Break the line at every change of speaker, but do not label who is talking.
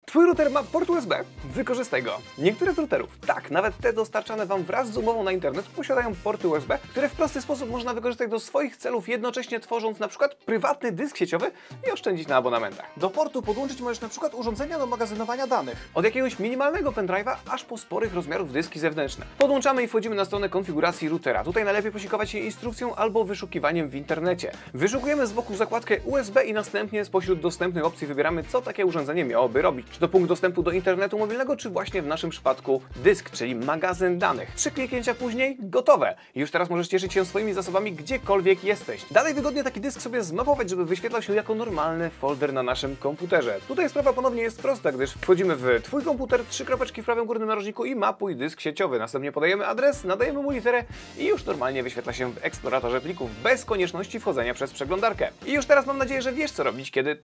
Twój router ma port USB? Wykorzystaj go. Niektóre z routerów, tak, nawet te dostarczane Wam wraz z umową na internet, posiadają porty USB, które w prosty sposób można wykorzystać do swoich celów, jednocześnie tworząc na przykład prywatny dysk sieciowy i oszczędzić na abonamentach.
Do portu podłączyć możesz na przykład urządzenia do magazynowania danych.
Od jakiegoś minimalnego pendrive'a aż po sporych rozmiarów dyski zewnętrzne. Podłączamy i wchodzimy na stronę konfiguracji routera. Tutaj najlepiej posikować się instrukcją albo wyszukiwaniem w internecie. Wyszukujemy z boku zakładkę USB i następnie spośród dostępnych opcji wybieramy, co takie urządzenie miałoby robić. Czy to punkt dostępu do internetu mobilnego, czy właśnie w naszym przypadku dysk, czyli magazyn danych. 3 kliknięcia później, gotowe. I już teraz możesz cieszyć się swoimi zasobami gdziekolwiek jesteś. Dalej wygodnie taki dysk sobie zmapować, żeby wyświetlał się jako normalny folder na naszym komputerze. Tutaj sprawa ponownie jest prosta, gdyż wchodzimy w Twój komputer, 3 kropeczki w prawym górnym narożniku i mapuj dysk sieciowy. Następnie podajemy adres, nadajemy mu literę i już normalnie wyświetla się w eksploratorze plików bez konieczności wchodzenia przez przeglądarkę. I już teraz mam nadzieję, że wiesz, co robić, kiedy